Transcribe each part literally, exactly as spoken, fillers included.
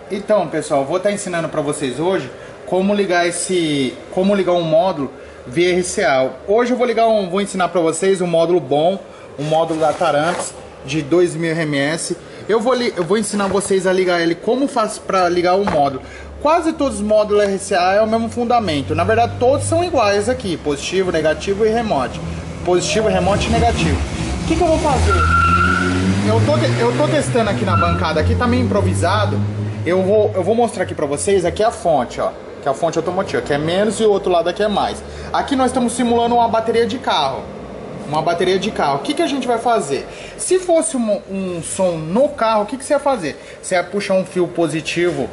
Então, pessoal, vou estar ensinando para vocês hoje como ligar esse, como ligar um módulo V R C A. Hoje eu vou ligar um, vou ensinar para vocês um módulo bom, um módulo da Taramps de dois mil R M S. Eu vou, eu vou ensinar vocês a ligar ele, como faz para ligar o módulo. Quase todos os módulos R C A é o mesmo fundamento. Na verdade, todos são iguais aqui: positivo, negativo e remote. Positivo, remote e negativo. O que, que eu vou fazer? Eu tô, eu tô testando aqui na bancada, aqui tá meio improvisado. Eu vou, eu vou mostrar aqui pra vocês, aqui é a fonte, ó. Que é a fonte automotiva, que é menos e o outro lado aqui é mais. Aqui nós estamos simulando uma bateria de carro. Uma bateria de carro. O que, que a gente vai fazer? Se fosse um, um som no carro, o que, que você ia fazer? Você ia puxar um fio positivo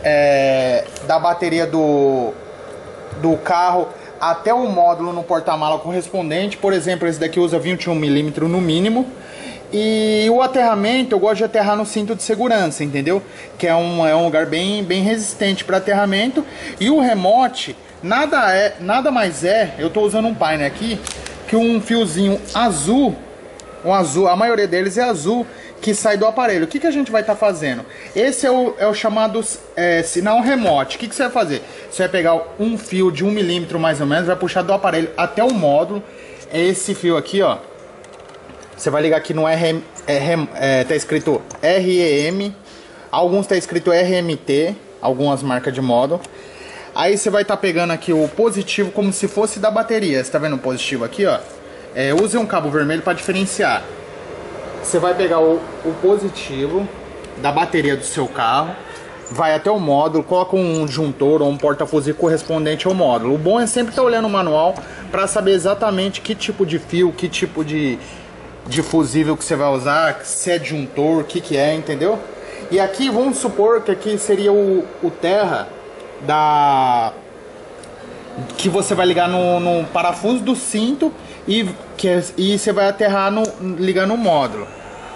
é, da bateria do, do carro até o módulo no porta-mala correspondente. Por exemplo, esse daqui usa vinte e um milímetros no mínimo. E o aterramento, eu gosto de aterrar no cinto de segurança, entendeu? Que é um, é um lugar bem, bem resistente para aterramento. E o remote, nada, é, nada mais é, eu estou usando um painer aqui, que um fiozinho azul, um azul, a maioria deles é azul, que sai do aparelho. O que, que a gente vai estar tá fazendo? Esse é o, é o chamado é, sinal remote. O que, que você vai fazer? Você vai pegar um fio de um milímetro mais ou menos, vai puxar do aparelho até o módulo. É esse fio aqui, ó. Você vai ligar aqui no R M, é, é, tá escrito R E M, alguns tá escrito R M T, algumas marcas de módulo. Aí você vai estar tá pegando aqui o positivo como se fosse da bateria. Você tá vendo o positivo aqui, ó? É, use um cabo vermelho para diferenciar. Você vai pegar o, o positivo da bateria do seu carro, vai até o módulo, coloca um juntor ou um porta-fuzil correspondente ao módulo. O bom é sempre estar tá olhando o manual para saber exatamente que tipo de fio, que tipo de de fusível que você vai usar, se é juntor, o que que é, entendeu? E aqui vamos supor que aqui seria o, o terra da que você vai ligar no, no parafuso do cinto e, que, e você vai aterrar no, ligar no módulo.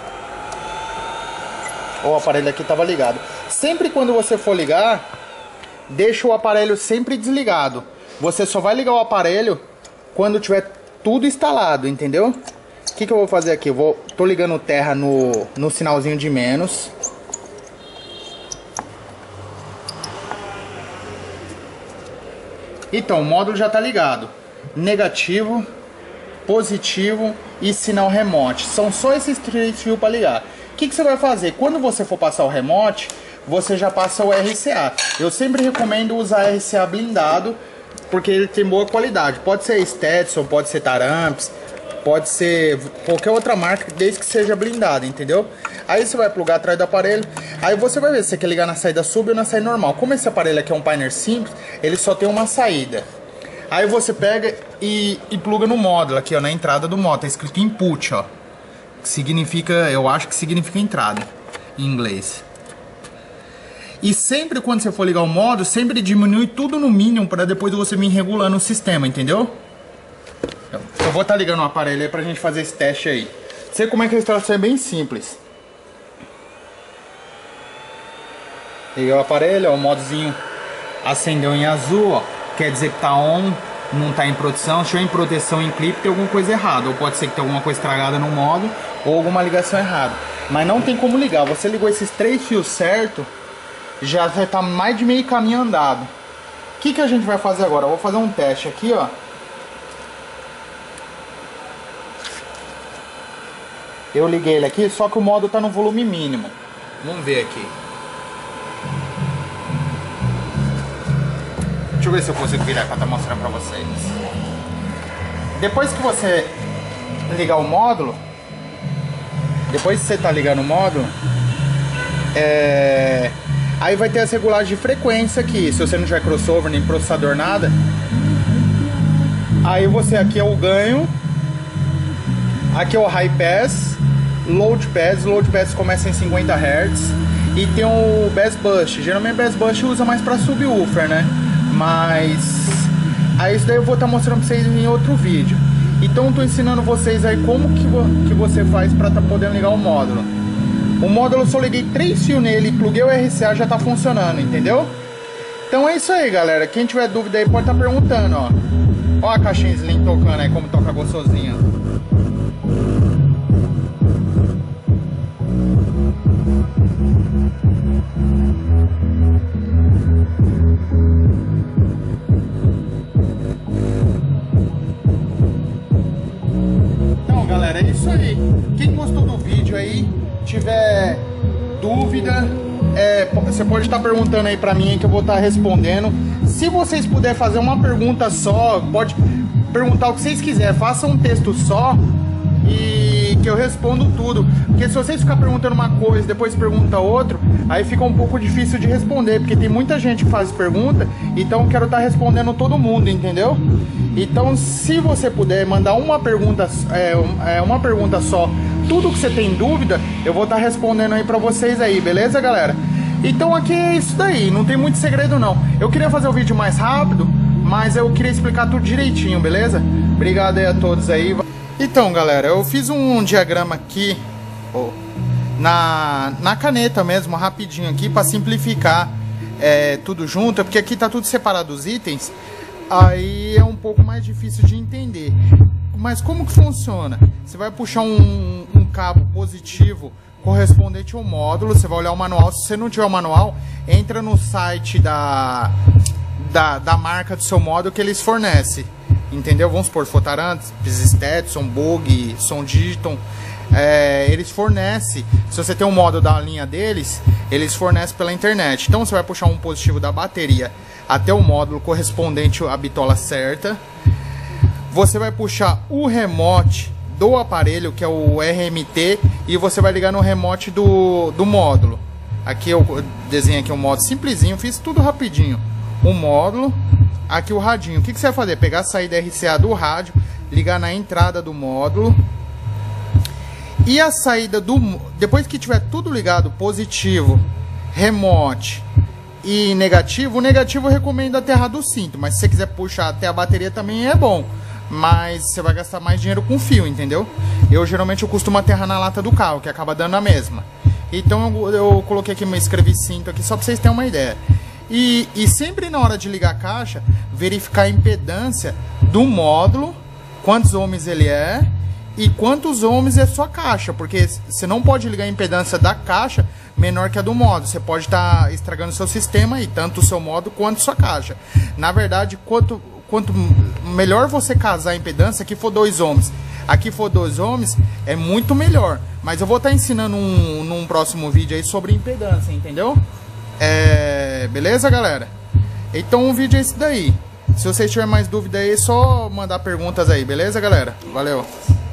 O aparelho aqui estava ligado. Sempre quando você for ligar, deixa o aparelho sempre desligado. Você só vai ligar o aparelho quando tiver tudo instalado, entendeu? O que, que eu vou fazer aqui? Eu vou, tô ligando o terra no, no sinalzinho de menos. Então, o módulo já tá ligado. Negativo, positivo e sinal remote. São só esses três fios para ligar. O que, que você vai fazer? Quando você for passar o remote, você já passa o R C A. Eu sempre recomendo usar R C A blindado, porque ele tem boa qualidade. Pode ser Stetson, pode ser Taramps, pode ser qualquer outra marca, desde que seja blindada, entendeu? Aí você vai plugar atrás do aparelho. Aí você vai ver se você quer ligar na saída sub ou na saída normal. Como esse aparelho aqui é um painer simples, ele só tem uma saída. Aí você pega e, e pluga no módulo aqui, ó, na entrada do módulo. Tá escrito input, ó. Que significa, eu acho que significa entrada em inglês. E sempre quando você for ligar o módulo, sempre diminui tudo no mínimo para depois você vir regulando o sistema, entendeu? Eu vou estar tá ligando o aparelho aí pra gente fazer esse teste aí. Sei como é que a instalação é bem simples. Liguei o aparelho, ó, o modozinho acendeu em azul, ó. Quer dizer que tá on, não tá em produção. Se tiver em proteção em clipe, tem alguma coisa errada. Ou pode ser que tenha alguma coisa estragada no módulo, ou alguma ligação errada. Mas não tem como ligar. Você ligou esses três fios certo, já vai estar mais de meio caminho andado. O que, que a gente vai fazer agora? Eu vou fazer um teste aqui, ó. Eu liguei ele aqui, só que o módulo tá no volume mínimo. Vamos ver aqui. Deixa eu ver se eu consigo virar pra estar mostrando pra vocês. Depois que você ligar o módulo, depois que você tá ligando o módulo, é... aí vai ter as regulagens de frequência aqui. Se você não tiver crossover, nem processador, nada. Aí você, aqui é o ganho. Aqui é o high pass, load pass. Load pass começa em cinquenta hertz. E tem o bass boost. Geralmente bass boost usa mais para subwoofer, né? Mas aí isso daí eu vou estar tá mostrando para vocês em outro vídeo. Então eu tô ensinando vocês aí como que, vo que você faz para tá podendo ligar o módulo. O módulo eu só liguei três fios nele, pluguei o R C A, já tá funcionando, entendeu? Então é isso aí, galera. Quem tiver dúvida aí pode estar tá perguntando, ó. Ó a caixinha Slim tocando aí, como toca gostosinho. Então, galera, é isso aí. Quem gostou do vídeo aí, tiver dúvida, é, você pode estar perguntando aí pra mim que eu vou estar respondendo. Se vocês puderem fazer uma pergunta só, pode perguntar o que vocês quiserem, faça um texto só e que eu respondo tudo. Porque se vocês ficar perguntando uma coisa e depois pergunta outra, aí fica um pouco difícil de responder, porque tem muita gente que faz pergunta, então eu quero estar respondendo todo mundo, entendeu? Então, se você puder mandar uma pergunta, é, uma pergunta só, tudo que você tem dúvida, eu vou estar respondendo aí pra vocês aí, beleza, galera? Então aqui é isso daí, não tem muito segredo não. Eu queria fazer o vídeo mais rápido, mas eu queria explicar tudo direitinho, beleza? Obrigado aí a todos aí. Então, galera, eu fiz um diagrama aqui, oh, na, na caneta mesmo, rapidinho aqui, pra simplificar é, tudo junto, porque aqui tá tudo separado os itens. Aí é um pouco mais difícil de entender. Mas como que funciona? Você vai puxar um, um cabo positivo correspondente ao módulo, você vai olhar o manual. Se você não tiver o manual, entra no site da, da, da marca do seu módulo que eles fornecem. Entendeu? Vamos supor, Fotarantes, Stetson, Bug, Som Digiton. É, eles fornecem, se você tem um módulo da linha deles, eles fornecem pela internet. Então você vai puxar um positivo da bateria até o módulo correspondente à bitola certa. Você vai puxar o remote do aparelho, que é o R M T, e você vai ligar no remote do, do módulo. Aqui eu desenhei aqui um módulo simplesinho, fiz tudo rapidinho. O módulo, aqui o radinho. O que, que você vai fazer? Pegar a saída R C A do rádio, ligar na entrada do módulo. E a saída do... Depois que tiver tudo ligado, positivo, remote e negativo, o negativo eu recomendo aterrar do cinto, mas se você quiser puxar até a bateria também é bom, mas você vai gastar mais dinheiro com fio, entendeu? Eu geralmente eu costumo aterrar na lata do carro, que acaba dando a mesma. Então eu, eu coloquei aqui, eu escrevi cinto aqui só para vocês terem uma ideia. E, e sempre na hora de ligar a caixa, verificar a impedância do módulo, quantos ohms ele é e quantos ohms é sua caixa, porque você não pode ligar a impedância da caixa menor que a do módulo. Você pode estar tá estragando o seu sistema, e tanto o seu módulo quanto sua caixa. Na verdade, quanto, quanto melhor você casar a impedância, aqui for dois ohms, aqui for dois ohms, é muito melhor. Mas eu vou estar tá ensinando um, num próximo vídeo aí sobre impedância, entendeu? É, beleza, galera? Então o vídeo é esse daí. Se vocês tiverem mais dúvida aí, é só mandar perguntas aí, beleza, galera? Valeu!